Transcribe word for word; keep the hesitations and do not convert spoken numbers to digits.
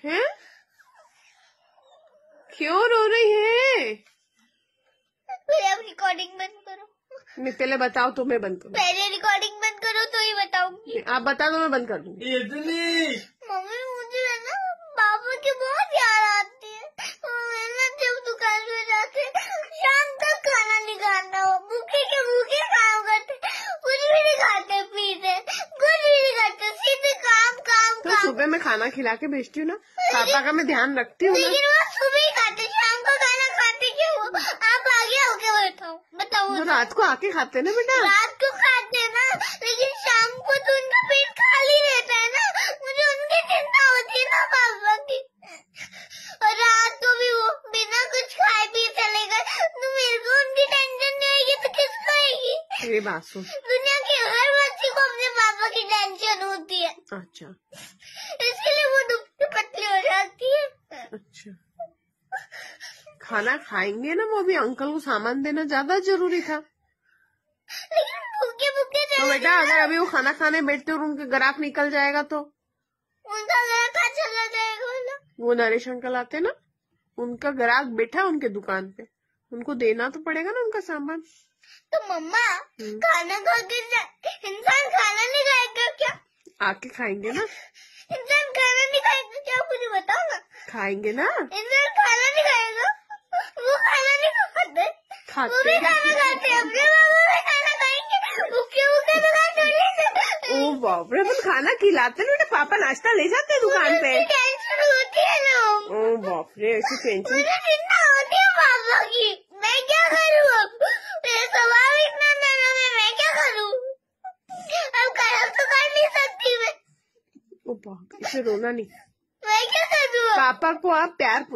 हैं? क्यों रो रही है? पहले आप रिकॉर्डिंग बंद करो। मैं पहले बताओ तो मैं बंद करूँ। पहले रिकॉर्डिंग बंद करो तो ही बताऊंगी। आप बता दो मैं बंद कर दूंगी। मम्मी मुझे है ना पापा की बहुत याद आती है। मैं ना जब दुकान में जाते शाम तक खाना नहीं खाता हो, भूखे के भूखे काम करते, कुछ भी नहीं खाते पीते, कुछ भी नहीं करते, सीधे काम काम तो काम। सुबह मैं खाना खिला के भेजती हूँ ना, पापा का मैं ध्यान रखती हूँ। लेकिन वो सुबह ही खाते, शाम को खाना खाते क्यों? आप आगे होके बैठाओ, बताओ। तो रात को आके खाते ना बेटा। रात को खाते ना, लेकिन शाम को तो उनका पेट खाली रहता है ना, मुझे उनकी चिंता होती है ना पापा की। और रात को भी वो बिना कुछ खाए पिए चले गए तो मेरे को उनकी टेंशन नहीं आएगी तो किसको आएगी? ये बात सुन, दुनिया की हर बच्ची को अपने पापा की टेंशन होती है। अच्छा इसलिए वो दुबली पतली हो जाती है। अच्छा खाना खाएंगे ना, वो भी अंकल को सामान देना ज्यादा जरूरी था। लेकिन भूखे भूखे तो बेटा अगर अभी वो खाना खाने बैठते और उनके ग्राहक निकल जाएगा तो उनका लड़का चला जाएगा ना। वो नरेश अंकल आते ना, उनका ग्राहक बैठा उनके दुकान पे, उनको देना तो पड़ेगा ना उनका सामान। तो मम्मा खाना खा के इंसान खाना नहीं खाएगा क्या? आके खाएंगे ना। इंसान खाना नहीं खाएगा क्या? मुझे बताओ ना। खाएंगे ना। इंसान खाना नहीं खाएगा, वो खाना नहीं खाते, खाते वो भी खाना खाते, अपने बाबू भी खाना खाएंगे, भूखे भूखे दुकान छोड़ने से। ओ बाप रे, अपन खाना खिलाते ना बेटा, पापा नाश्ता ले जाते दुकान पे। टेंशन होती है ना। ओ बाप रे, ऐसी टेंशन। मुझे चिंता होती है पापा की, मैं क्या करूँ अब? मेरा स्वभाव इतना नरम है, मैं क्या करूँ? अब खराब तो कर नहीं सकती मैं। ओ बाप, इसे रोना नहीं। मैं क्या करूँ? पापा को आप प्यार